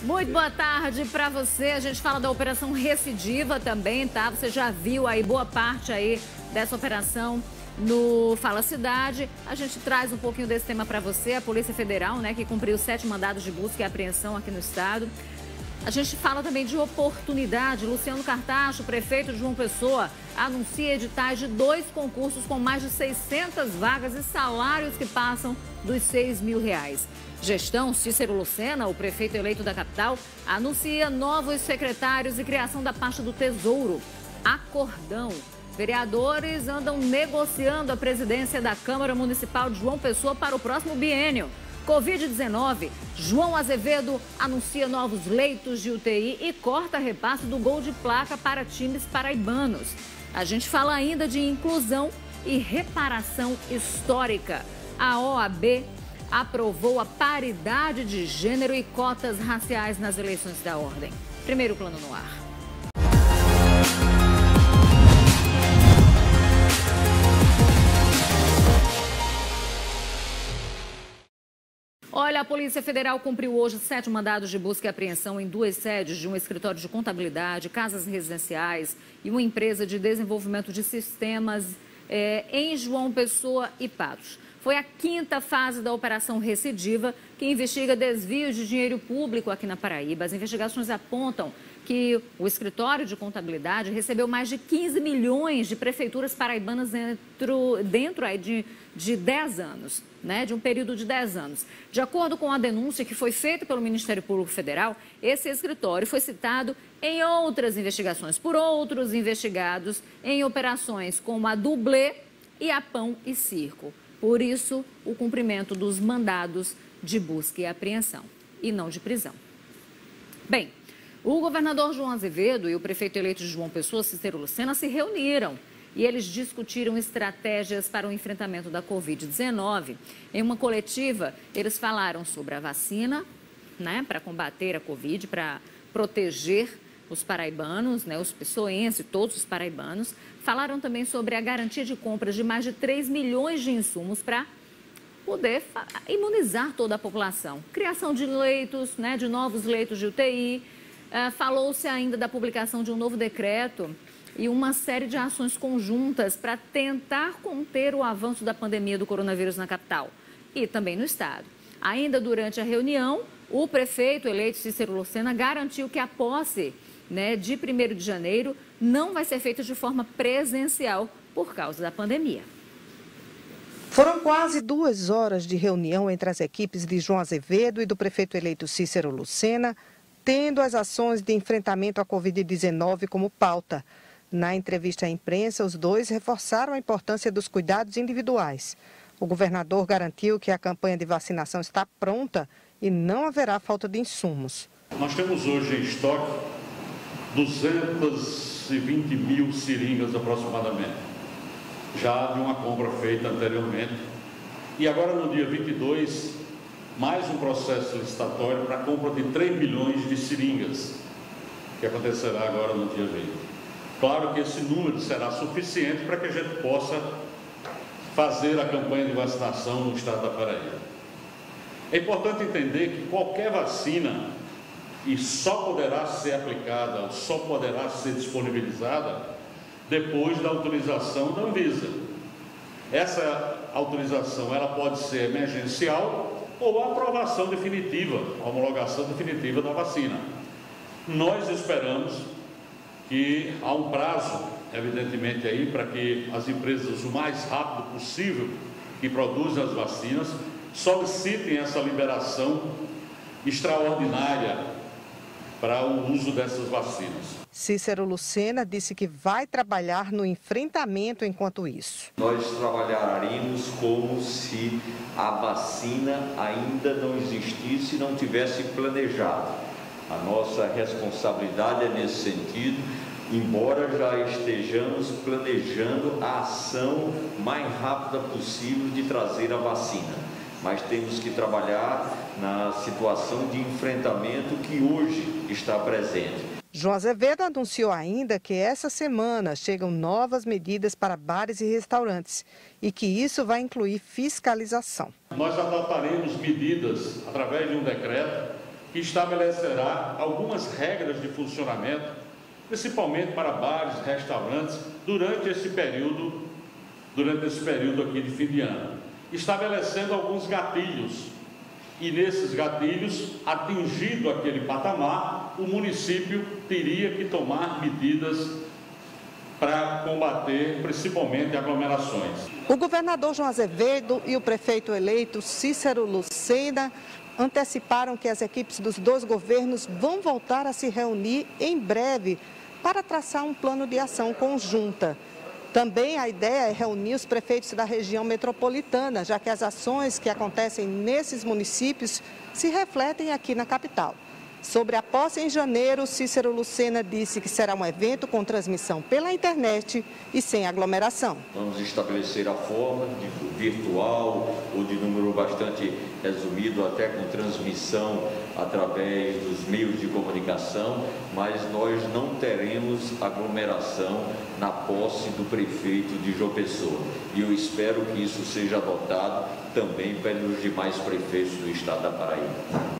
Muito boa tarde para você. A gente fala da Operação Recidiva também, tá? Você já viu aí boa parte aí dessa operação no Fala Cidade. A gente traz um pouquinho desse tema para você. A Polícia Federal, né, que cumpriu 7 mandados de busca e apreensão aqui no estado. A gente fala também de oportunidade. Luciano Cartacho, prefeito de João Pessoa, anuncia editais de 2 concursos com mais de 600 vagas e salários que passam dos R$6 mil. Gestão Cícero Lucena, o prefeito eleito da capital, anuncia novos secretários e criação da pasta do Tesouro. Acordão. Vereadores andam negociando a presidência da Câmara Municipal de João Pessoa para o próximo biênio. Covid-19, João Azevedo anuncia novos leitos de UTI e corta repasse do gol de placa para times paraibanos. A gente fala ainda de inclusão e reparação histórica. A OAB aprovou a paridade de gênero e cotas raciais nas eleições da ordem. Primeiro plano no ar. Olha, a Polícia Federal cumpriu hoje 7 mandados de busca e apreensão em 2 sedes de um escritório de contabilidade, casas residenciais e uma empresa de desenvolvimento de sistemas em João Pessoa e Patos. Foi a 5ª fase da Operação Recidiva, que investiga desvios de dinheiro público aqui na Paraíba. As investigações apontam que o escritório de contabilidade recebeu mais de 15 milhões de prefeituras paraibanas dentro de 10 anos, né? De um período de 10 anos. De acordo com a denúncia que foi feita pelo Ministério Público Federal, esse escritório foi citado em outras investigações por outros investigados em operações como a Dublê e a Pão e Circo. Por isso, o cumprimento dos mandados de busca e apreensão e não de prisão. Bem, o governador João Azevedo e o prefeito eleito de João Pessoa, Cícero Lucena, se reuniram e eles discutiram estratégias para o enfrentamento da Covid-19. Em uma coletiva, eles falaram sobre a vacina, né, para combater a Covid, para proteger os paraibanos, né, os pessoenses, todos os paraibanos. Falaram também sobre a garantia de compras de mais de 3 milhões de insumos para poder imunizar toda a população. Criação de leitos, né, de novos leitos de UTI. Falou-se ainda da publicação de um novo decreto e uma série de ações conjuntas para tentar conter o avanço da pandemia do coronavírus na capital e também no estado. Ainda durante a reunião, o prefeito eleito Cícero Lucena garantiu que a posse, né, de 1º de janeiro não vai ser feita de forma presencial por causa da pandemia. Foram quase 2 horas de reunião entre as equipes de João Azevedo e do prefeito eleito Cícero Lucena, tendo as ações de enfrentamento à Covid-19 como pauta. Na entrevista à imprensa, os dois reforçaram a importância dos cuidados individuais. O governador garantiu que a campanha de vacinação está pronta e não haverá falta de insumos. Nós temos hoje em estoque 220 mil seringas aproximadamente, já de uma compra feita anteriormente. E agora no dia 22, mais um processo licitatório para a compra de 3 milhões de seringas, que acontecerá agora no dia 20. Claro que esse número será suficiente para que a gente possa fazer a campanha de vacinação no estado da Paraíba. É importante entender que qualquer vacina e só poderá ser aplicada, ou só poderá ser disponibilizada depois da autorização da Anvisa. Essa autorização ela pode ser emergencial ou a aprovação definitiva, a homologação definitiva da vacina. Nós esperamos que há um prazo, evidentemente, aí para que as empresas, o mais rápido possível, que produzem as vacinas, solicitem essa liberação extraordinária para o uso dessas vacinas. Cícero Lucena disse que vai trabalhar no enfrentamento enquanto isso. Nós trabalharemos como se a vacina ainda não existisse e não tivesse planejado. A nossa responsabilidade é nesse sentido, embora já estejamos planejando a ação mais rápida possível de trazer a vacina. Mas temos que trabalhar na situação de enfrentamento que hoje está presente. João Azevedo anunciou ainda que essa semana chegam novas medidas para bares e restaurantes e que isso vai incluir fiscalização. Nós adotaremos medidas através de um decreto que estabelecerá algumas regras de funcionamento, principalmente para bares, restaurantes, durante esse período aqui de fim de ano, estabelecendo alguns gatilhos. E nesses gatilhos, atingido aquele patamar, o município teria que tomar medidas para combater principalmente aglomerações. O governador João Azevedo e o prefeito eleito Cícero Lucena anteciparam que as equipes dos dois governos vão voltar a se reunir em breve para traçar um plano de ação conjunta. Também a ideia é reunir os prefeitos da região metropolitana, já que as ações que acontecem nesses municípios se refletem aqui na capital. Sobre a posse em janeiro, Cícero Lucena disse que será um evento com transmissão pela internet e sem aglomeração. Vamos estabelecer a forma de virtual ou de número bastante resumido, até com transmissão através dos meios de comunicação, mas nós não teremos aglomeração na posse do prefeito de João Pessoa. E eu espero que isso seja adotado também pelos demais prefeitos do estado da Paraíba.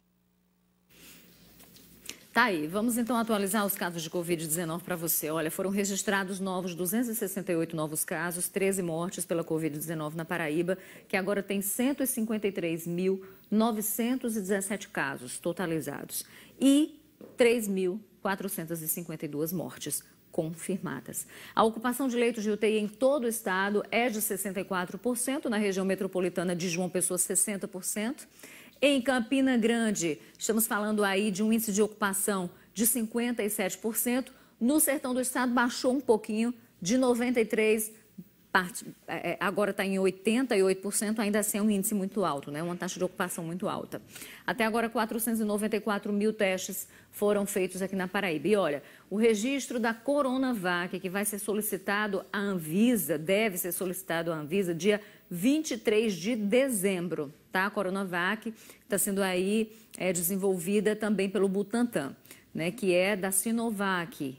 Tá aí, vamos então atualizar os casos de Covid-19 para você. Olha, foram registrados 268 novos casos, 13 mortes pela Covid-19 na Paraíba, que agora tem 153.917 casos totalizados e 3.452 mortes confirmadas. A ocupação de leitos de UTI em todo o estado é de 64%, na região metropolitana de João Pessoa, 60%. Em Campina Grande, estamos falando aí de um índice de ocupação de 57%. No sertão do estado, baixou um pouquinho, de 93%, agora está em 88%, ainda assim é um índice muito alto, né? Uma taxa de ocupação muito alta. Até agora, 494 mil testes foram feitos aqui na Paraíba. E olha, o registro da Coronavac, que vai ser solicitado à Anvisa, deve ser solicitado à Anvisa dia 23 de dezembro, tá? A Coronavac está sendo aí desenvolvida também pelo Butantan, né, que é da Sinovac,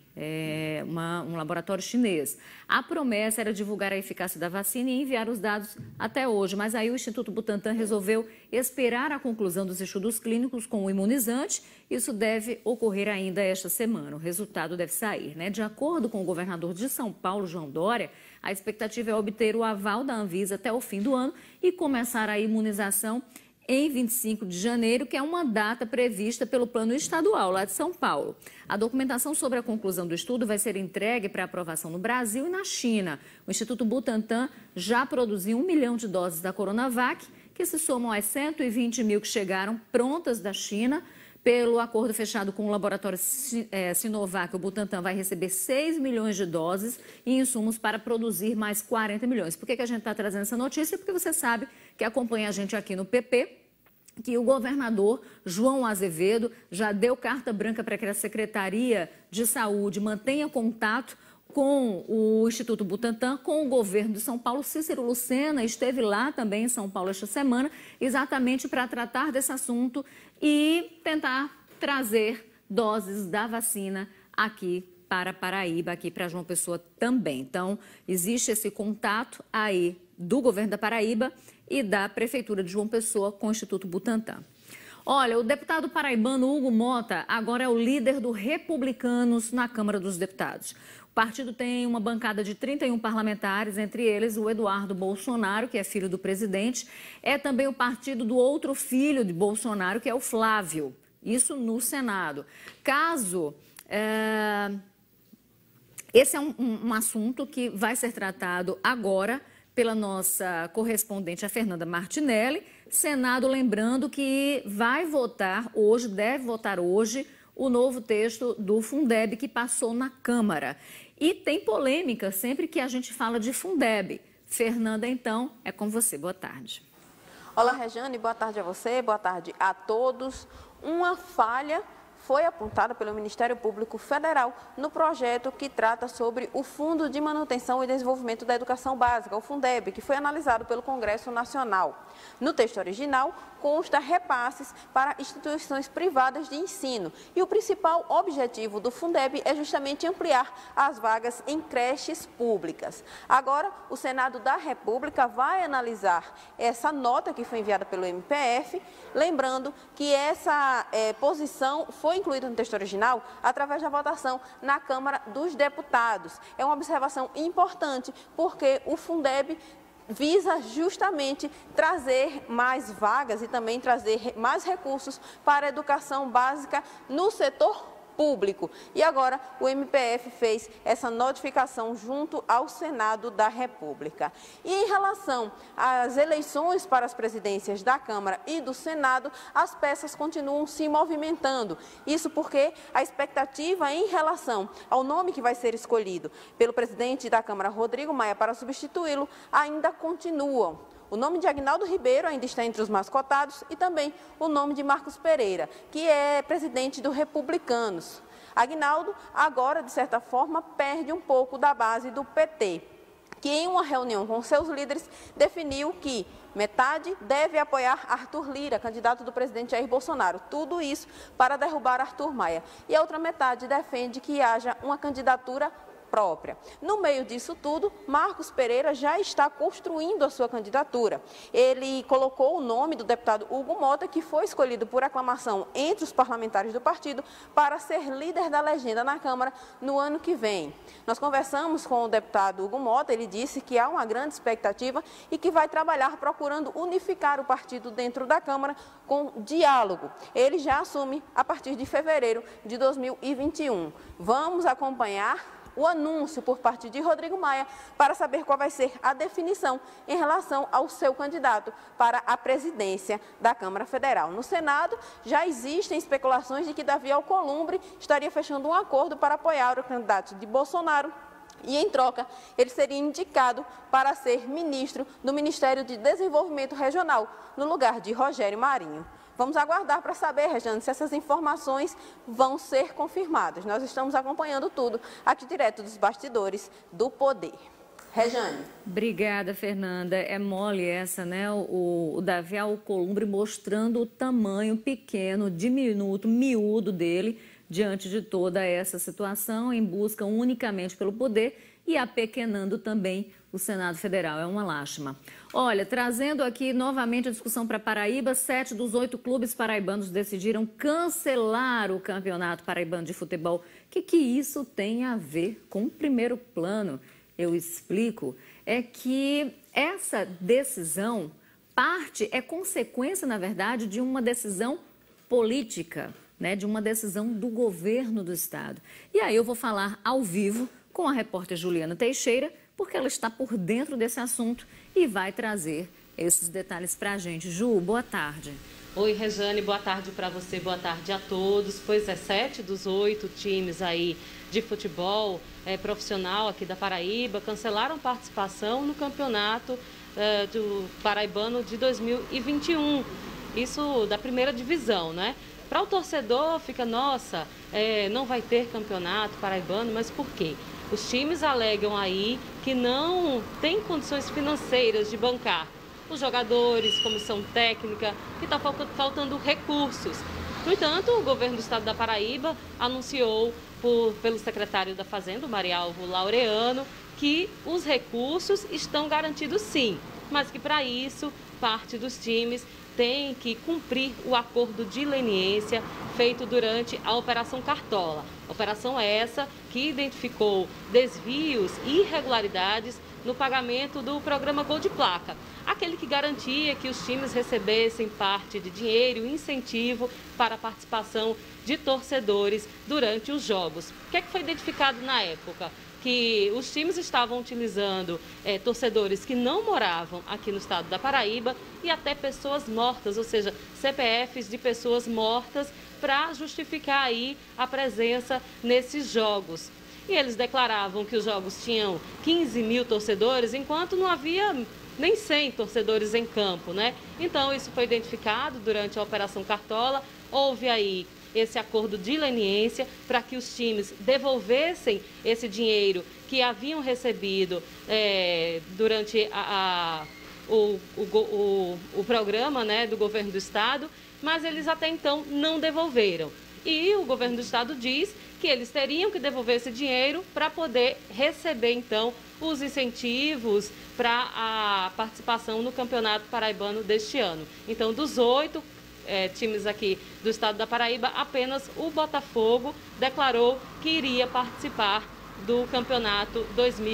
um laboratório chinês. A promessa era divulgar a eficácia da vacina e enviar os dados até hoje, mas aí o Instituto Butantan resolveu esperar a conclusão dos estudos clínicos com o imunizante. Isso deve ocorrer ainda esta semana. O resultado deve sair, né? De acordo com o governador de São Paulo, João Dória, a expectativa é obter o aval da Anvisa até o fim do ano e começar a imunização em 25 de janeiro, que é uma data prevista pelo Plano Estadual lá de São Paulo. A documentação sobre a conclusão do estudo vai ser entregue para aprovação no Brasil e na China. O Instituto Butantan já produziu 1 milhão de doses da Coronavac, que se somam às 120 mil que chegaram prontas da China. Pelo acordo fechado com o laboratório Sinovac, o Butantan vai receber 6 milhões de doses e insumos para produzir mais 40 milhões. Por que a gente está trazendo essa notícia? Porque você sabe que acompanha a gente aqui no PP, que o governador João Azevedo já deu carta branca para que a Secretaria de Saúde mantenha contato com o Instituto Butantan, com o governo de São Paulo. Cícero Lucena esteve lá também em São Paulo esta semana, exatamente para tratar desse assunto e tentar trazer doses da vacina aqui para Paraíba, aqui para João Pessoa também. Então, existe esse contato aí do governo da Paraíba e da Prefeitura de João Pessoa com o Instituto Butantan. Olha, o deputado paraibano Hugo Mota agora é o líder do Republicanos na Câmara dos Deputados. O partido tem uma bancada de 31 parlamentares, entre eles o Eduardo Bolsonaro, que é filho do presidente. É também o partido do outro filho de Bolsonaro, que é o Flávio. Isso no Senado. Esse é um assunto que vai ser tratado agora pela nossa correspondente, a Fernanda Martinelli. Senado, lembrando que vai votar hoje, deve votar hoje, o novo texto do Fundeb que passou na Câmara. E tem polêmica sempre que a gente fala de Fundeb. Fernanda, então, é com você. Boa tarde. Olá, Regiane. Boa tarde a você, boa tarde a todos. Uma falha foi apontada pelo Ministério Público Federal no projeto que trata sobre o Fundo de Manutenção e Desenvolvimento da Educação Básica, o Fundeb, que foi analisado pelo Congresso Nacional. No texto original, consta repasses para instituições privadas de ensino. E o principal objetivo do Fundeb é justamente ampliar as vagas em creches públicas. Agora, o Senado da República vai analisar essa nota que foi enviada pelo MPF, lembrando que essa posição foi incluída no texto original através da votação na Câmara dos Deputados. É uma observação importante, porque o Fundeb visa justamente trazer mais vagas e também trazer mais recursos para a educação básica no setor público. E agora o MPF fez essa notificação junto ao Senado da República. E em relação às eleições para as presidências da Câmara e do Senado, as peças continuam se movimentando. Isso porque a expectativa em relação ao nome que vai ser escolhido pelo presidente da Câmara, Rodrigo Maia, para substituí-lo, ainda continuam. O nome de Aguinaldo Ribeiro ainda está entre os mais cotados e também o nome de Marcos Pereira, que é presidente do Republicanos. Aguinaldo, agora, de certa forma, perde um pouco da base do PT, que em uma reunião com seus líderes definiu que metade deve apoiar Arthur Lira, candidato do presidente Jair Bolsonaro. Tudo isso para derrubar Arthur Maia. E a outra metade defende que haja uma candidatura própria. No meio disso tudo, Marcos Pereira já está construindo a sua candidatura. Ele colocou o nome do deputado Hugo Mota, que foi escolhido por aclamação entre os parlamentares do partido para ser líder da legenda na Câmara no ano que vem. Nós conversamos com o deputado Hugo Mota, ele disse que há uma grande expectativa e que vai trabalhar procurando unificar o partido dentro da Câmara com diálogo. Ele já assume a partir de fevereiro de 2021. Vamos acompanhar o anúncio por parte de Rodrigo Maia para saber qual vai ser a definição em relação ao seu candidato para a presidência da Câmara Federal. No Senado, já existem especulações de que Davi Alcolumbre estaria fechando um acordo para apoiar o candidato de Bolsonaro e, em troca, ele seria indicado para ser ministro do Ministério de Desenvolvimento Regional, no lugar de Rogério Marinho. Vamos aguardar para saber, Rejane, se essas informações vão ser confirmadas. Nós estamos acompanhando tudo aqui direto dos bastidores do poder. Rejane. Obrigada, Fernanda. É mole essa, né? O Davi Alcolumbre mostrando o tamanho pequeno, diminuto, miúdo dele diante de toda essa situação, em busca unicamente pelo poder e apequenando também o Senado Federal. É uma lástima. Olha, trazendo aqui novamente a discussão para Paraíba, 7 dos 8 clubes paraibanos decidiram cancelar o Campeonato Paraibano de Futebol. O que isso tem a ver com o primeiro plano? Eu explico. É que essa decisão é consequência, na verdade, de uma decisão política, né, de uma decisão do governo do estado. E aí eu vou falar ao vivo com a repórter Juliana Teixeira, porque ela está por dentro desse assunto e vai trazer esses detalhes para a gente. Ju, boa tarde. Oi, Rejane, boa tarde para você, boa tarde a todos. Pois é, 7 dos 8 times aí de futebol profissional aqui da Paraíba cancelaram participação no campeonato do Paraibano de 2021. Isso da primeira divisão, né? Para o torcedor fica, nossa, não vai ter campeonato paraibano, mas por quê? Os times alegam aí que não tem condições financeiras de bancar os jogadores, comissão técnica, que está faltando recursos. No entanto, o governo do estado da Paraíba anunciou pelo secretário da Fazenda, Marialvo Laureano, que os recursos estão garantidos sim, mas que para isso parte dos times tem que cumprir o acordo de leniência feito durante a Operação Cartola. Operação essa que identificou desvios e irregularidades no pagamento do programa Gol de Placa, aquele que garantia que os times recebessem parte de dinheiro e incentivo para a participação de torcedores durante os jogos. O que foi identificado na época? Que os times estavam utilizando torcedores que não moravam aqui no estado da Paraíba e até pessoas mortas, ou seja, CPFs de pessoas mortas para justificar aí a presença nesses jogos. E eles declaravam que os jogos tinham 15 mil torcedores, enquanto não havia nem 100 torcedores em campo, né? Então, isso foi identificado durante a Operação Cartola. Houve aí esse acordo de leniência para que os times devolvessem esse dinheiro que haviam recebido durante o programa, né, do governo do estado, mas eles até então não devolveram. E o governo do estado diz que eles teriam que devolver esse dinheiro para poder receber, então, os incentivos para a participação no Campeonato Paraibano deste ano. Então, dos 8 times aqui do estado da Paraíba, apenas o Botafogo declarou que iria participar do Campeonato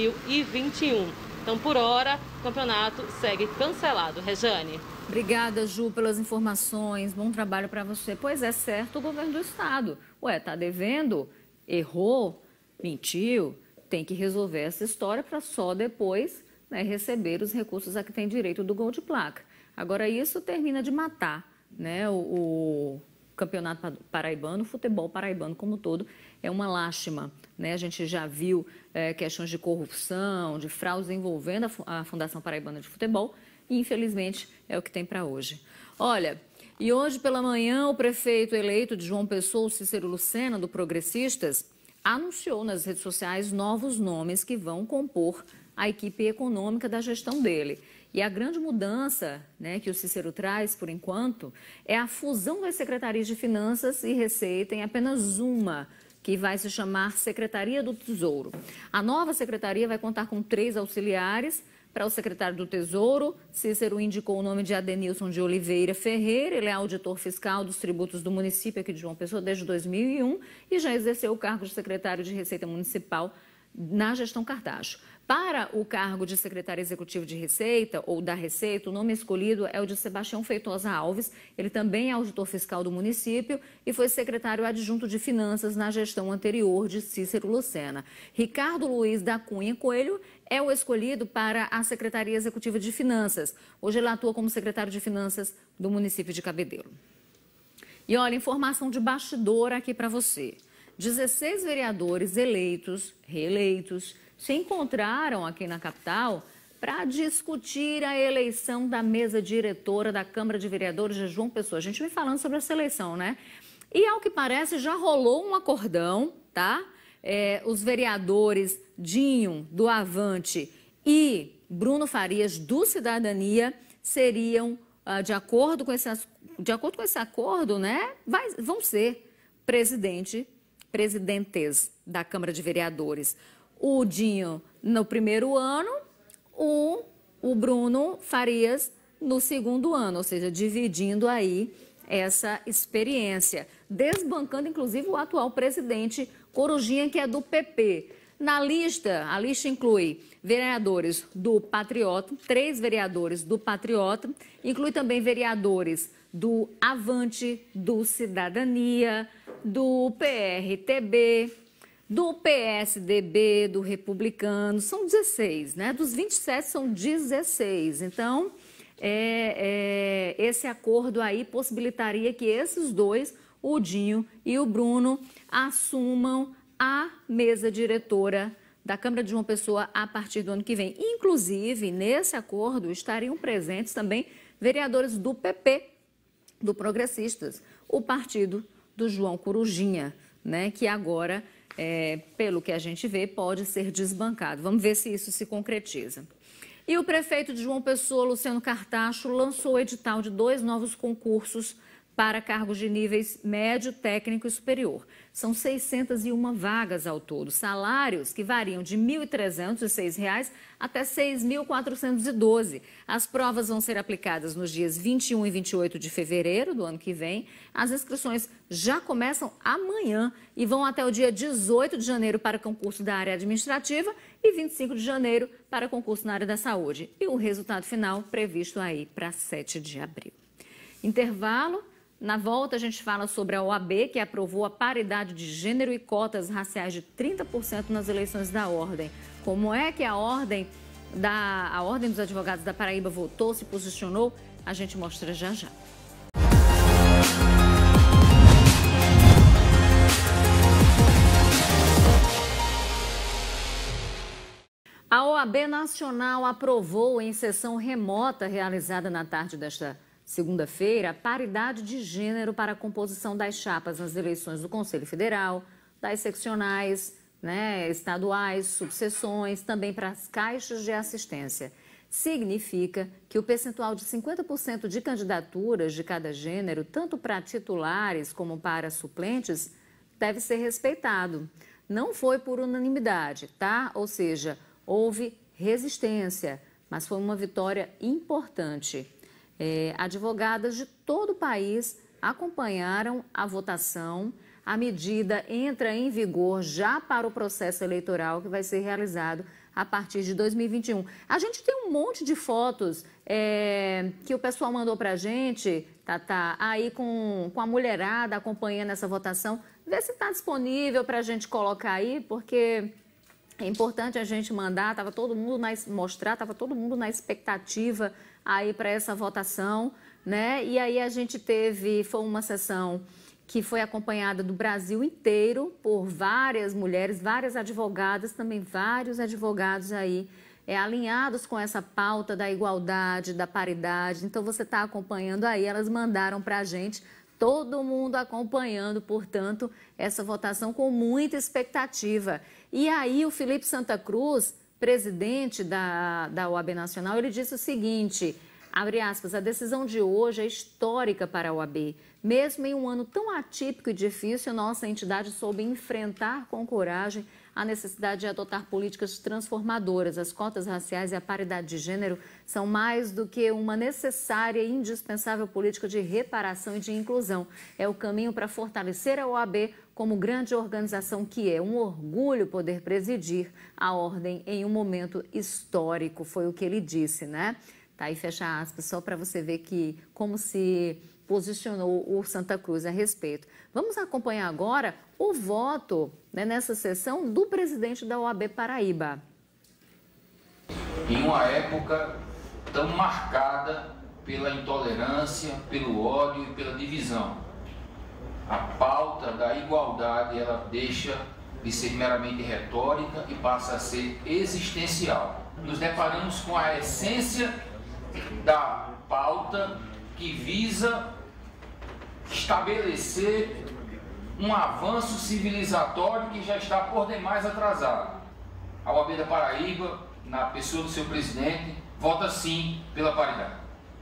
2021. Então, por hora, o campeonato segue cancelado. Rejane. Obrigada, Ju, pelas informações. Bom trabalho para você. Pois é, certo, o governo do estado. Tá devendo, errou, mentiu, tem que resolver essa história para só depois, né, receber os recursos a que tem direito do gol de placa. Agora, isso termina de matar, né, o campeonato paraibano, o futebol paraibano como um todo. É uma lástima, né? A gente já viu questões de corrupção, de fraudes envolvendo a Fundação Paraibana de Futebol e, infelizmente, é o que tem para hoje. Olha, e hoje pela manhã o prefeito eleito de João Pessoa, Cícero Lucena, do Progressistas, anunciou nas redes sociais novos nomes que vão compor a equipe econômica da gestão dele. E a grande mudança, né, que o Cícero traz, por enquanto, é a fusão das secretarias de Finanças e Receita em apenas uma, que vai se chamar Secretaria do Tesouro. A nova secretaria vai contar com 3 auxiliares. Para o secretário do Tesouro, Cícero indicou o nome de Adenilson de Oliveira Ferreira. Ele é auditor fiscal dos tributos do município aqui de João Pessoa desde 2001 e já exerceu o cargo de secretário de Receita Municipal na gestão Cartacho. Para o cargo de secretário executivo de Receita ou da Receita, o nome escolhido é o de Sebastião Feitosa Alves. Ele também é auditor fiscal do município e foi secretário adjunto de Finanças na gestão anterior de Cícero Lucena. Ricardo Luiz da Cunha Coelho é o escolhido para a Secretaria Executiva de Finanças. Hoje ele atua como secretário de Finanças do município de Cabedelo. E olha, informação de bastidor aqui para você. 16 vereadores reeleitos, se encontraram aqui na capital para discutir a eleição da mesa diretora da Câmara de Vereadores de João Pessoa. A gente vem falando sobre essa eleição, né? E, ao que parece, já rolou um acordão, tá? Os vereadores Dinho, do Avante, e Bruno Farias, do Cidadania, seriam, de acordo com esse acordo, né? Vão ser presidentes da Câmara de Vereadores. O Dinho no primeiro ano, o Bruno Farias no segundo ano, ou seja, dividindo aí essa experiência, desbancando inclusive o atual presidente Corujinha, que é do PP. A lista inclui vereadores do Patriota, 3 vereadores do Patriota, inclui também vereadores do Avante, do Cidadania, do PRTB, do PSDB, do Republicano. São 16, né? Dos 27 são 16. Então, esse acordo aí possibilitaria que esses dois, o Dinho e o Bruno, assumam a mesa diretora da Câmara de João Pessoa a partir do ano que vem. Inclusive, nesse acordo estariam presentes também vereadores do PP, do Progressistas, o partido do João Corujinha, né, que agora, pelo que a gente vê, pode ser desbancado. Vamos ver se isso se concretiza. E o prefeito de João Pessoa, Luciano Cartacho, lançou o edital de 2 novos concursos para cargos de níveis médio, técnico e superior. São 601 vagas ao todo, salários que variam de R$ 1.306 até R$ 6.412. As provas vão ser aplicadas nos dias 21 e 28 de fevereiro do ano que vem. As inscrições já começam amanhã e vão até o dia 18 de janeiro para concurso da área administrativa e 25 de janeiro para concurso na área da saúde. E o resultado final previsto aí para 7 de abril. Intervalo. Na volta, a gente fala sobre a OAB, que aprovou a paridade de gênero e cotas raciais de 30% nas eleições da Ordem. Como é que a Ordem dos Advogados da Paraíba votou, se posicionou? A gente mostra já já. A OAB Nacional aprovou em sessão remota realizada na tarde desta segunda-feira, a paridade de gênero para a composição das chapas nas eleições do Conselho Federal, das seccionais, estaduais, subseções, também para as caixas de assistência. Significa que o percentual de 50% de candidaturas de cada gênero, tanto para titulares como para suplentes, deve ser respeitado. Não foi por unanimidade, tá? Ou seja, houve resistência, mas foi uma vitória importante. Advogadas de todo o país acompanharam a votação. A medida entra em vigor já para o processo eleitoral que vai ser realizado a partir de 2021. A gente tem um monte de fotos que o pessoal mandou para a gente, Tatá, aí com a mulherada acompanhando essa votação. Vê se está disponível para a gente colocar aí, porque é importante a gente mandar, estava todo mundo na expectativa aí para essa votação, né? E aí a gente foi uma sessão que foi acompanhada do Brasil inteiro por várias mulheres, várias advogadas, também vários advogados aí alinhados com essa pauta da igualdade, da paridade. Então você está acompanhando aí, elas mandaram para a gente, todo mundo acompanhando, portanto, essa votação com muita expectativa. E aí o Felipe Santa Cruz, presidente da OAB Nacional, ele disse o seguinte, abre aspas, a decisão de hoje é histórica para a OAB. Mesmo em um ano tão atípico e difícil, nossa entidade soube enfrentar com coragem a necessidade de adotar políticas transformadoras. As cotas raciais e a paridade de gênero são mais do que uma necessária e indispensável política de reparação e de inclusão. É o caminho para fortalecer a OAB como grande organização que é. Um orgulho poder presidir a ordem em um momento histórico, foi o que ele disse, né? Tá aí, fecha aspas, só para você ver como se posicionou o Santa Cruz a respeito. Vamos acompanhar agora o voto, nessa sessão do presidente da OAB Paraíba. Em uma época tão marcada pela intolerância, pelo ódio e pela divisão, a pauta da igualdade ela deixa de ser meramente retórica e passa a ser existencial. Nos deparamos com a essência da pauta que visa estabelecer um avanço civilizatório que já está por demais atrasado. A OAB da Paraíba, na pessoa do seu presidente, vota sim pela paridade.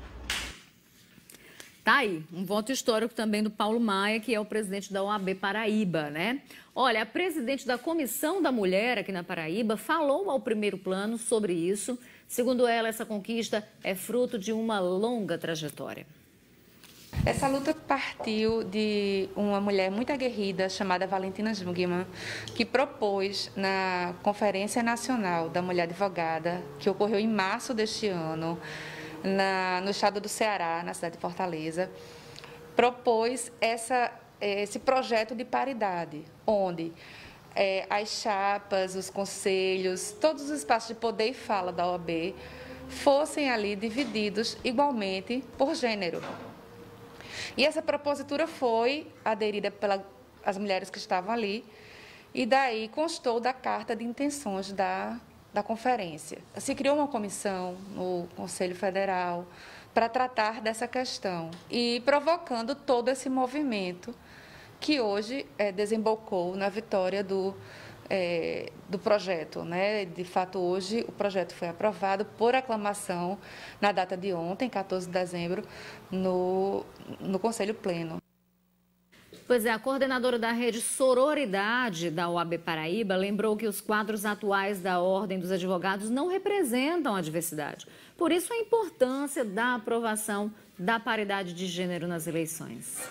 Tá aí, um voto histórico também do Paulo Maia, que é o presidente da OAB Paraíba, né? Olha, a presidente da Comissão da Mulher aqui na Paraíba falou ao Primeiro Plano sobre isso. Segundo ela, essa conquista é fruto de uma longa trajetória. Essa luta partiu de uma mulher muito aguerrida chamada Valentina Jungmann, que propôs na Conferência Nacional da Mulher Advogada, que ocorreu em março deste ano, no estado do Ceará, na cidade de Fortaleza, propôs esse projeto de paridade, onde as chapas, os conselhos, todos os espaços de poder e fala da OAB fossem ali divididos igualmente por gênero. E essa propositura foi aderida pelas mulheres que estavam ali, e daí constou da carta de intenções da conferência. Se criou uma comissão no Conselho Federal para tratar dessa questão e provocando todo esse movimento que hoje desembocou na vitória do projeto, né? De fato, hoje o projeto foi aprovado por aclamação na data de ontem, 14 de dezembro, no Conselho Pleno. Pois é, a coordenadora da rede Sororidade da OAB Paraíba lembrou que os quadros atuais da Ordem dos Advogados não representam a diversidade. Por isso, a importância da aprovação da paridade de gênero nas eleições.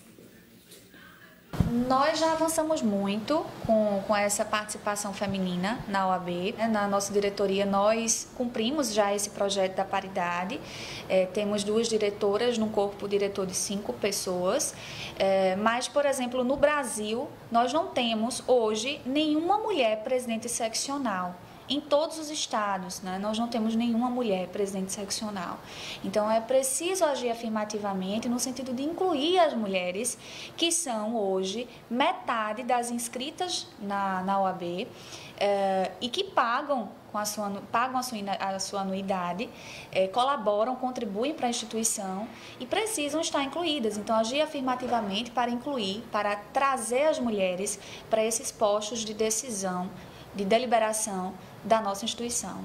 Nós já avançamos muito com essa participação feminina na OAB. Na nossa diretoria, nós cumprimos já esse projeto da paridade. Temos 2 diretoras num corpo diretor de 5 pessoas. Mas, por exemplo, no Brasil, nós não temos hoje nenhuma mulher presidente seccional. em todos os estados, né? Nós não temos nenhuma mulher presidente seccional. Então, é preciso agir afirmativamente no sentido de incluir as mulheres, que são hoje metade das inscritas na OAB, e que pagam a sua anuidade, colaboram, contribuem para a instituição e precisam estar incluídas. Então, agir afirmativamente para incluir, para trazer as mulheres para esses postos de decisão, de deliberação da nossa instituição.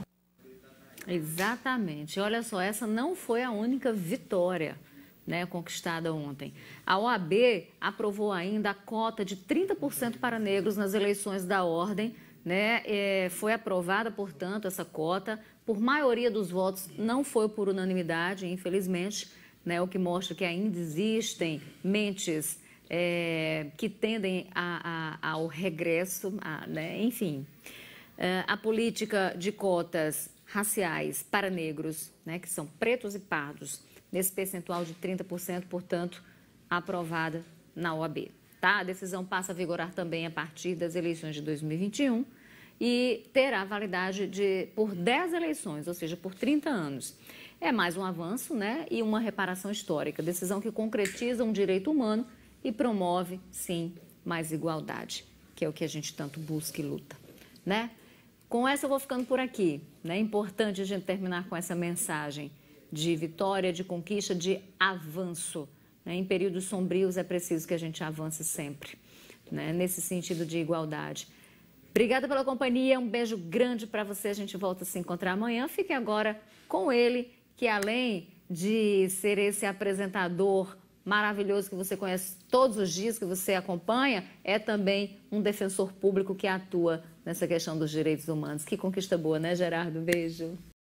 Exatamente. Olha só, essa não foi a única vitória, né, conquistada ontem. A OAB aprovou ainda a cota de 30% para negros nas eleições da ordem, né? Foi aprovada, portanto, essa cota por maioria dos votos, não foi por unanimidade, infelizmente, né? O que mostra que ainda existem mentes que tendem ao regresso, né? Enfim. A política de cotas raciais para negros, né, que são pretos e pardos, nesse percentual de 30%, portanto, aprovada na OAB. Tá? A decisão passa a vigorar também a partir das eleições de 2021 e terá validade por 10 eleições, ou seja, por 30 anos. É mais um avanço, né, e uma reparação histórica, decisão que concretiza um direito humano e promove, sim, mais igualdade, que é o que a gente tanto busca e luta, né? Com essa eu vou ficando por aqui, né? É importante a gente terminar com essa mensagem de vitória, de conquista, de avanço. Em períodos sombrios é preciso que a gente avance sempre, né? Nesse sentido de igualdade. Obrigada pela companhia, um beijo grande para você, a gente volta a se encontrar amanhã. Fique agora com ele, que além de ser esse apresentador maravilhoso que você conhece todos os dias, que você acompanha, é também um defensor público que atua nessa questão dos direitos humanos. Que conquista boa, né, Gerardo? Beijo.